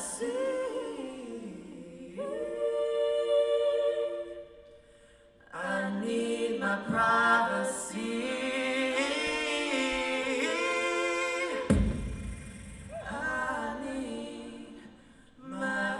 I need my privacy. I need my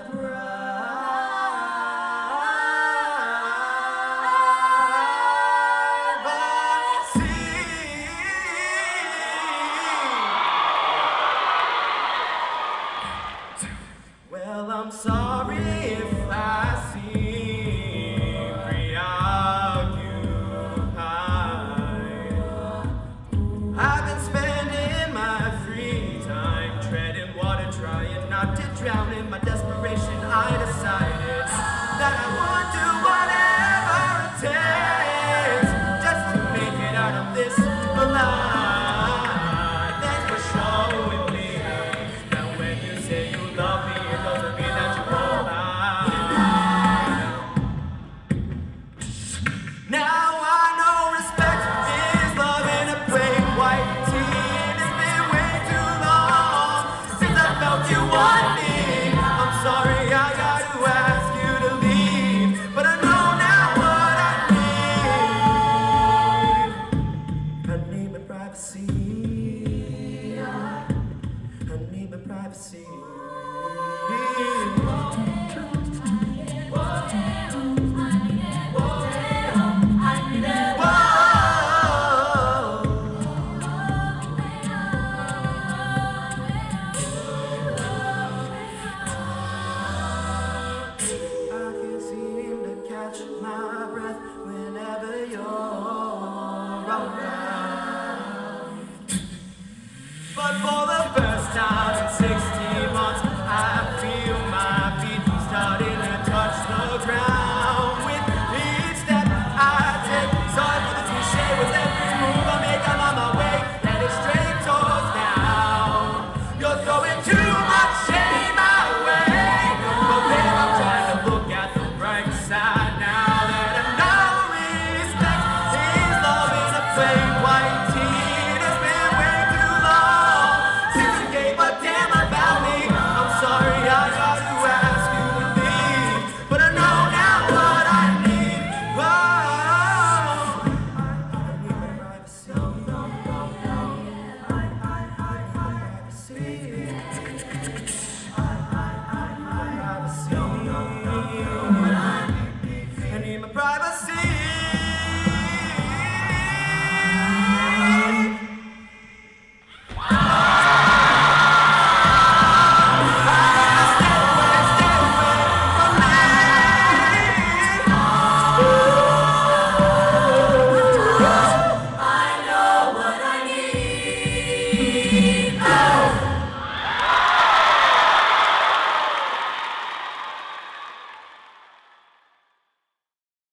privacy. Well, I'm sorry if I seem preoccupied. I've been spending my free time treading water, trying not to drown in my desperation. I decided that I would do whatever it takes just to make it out of this blind. Thanks for showing me that when you say you love me,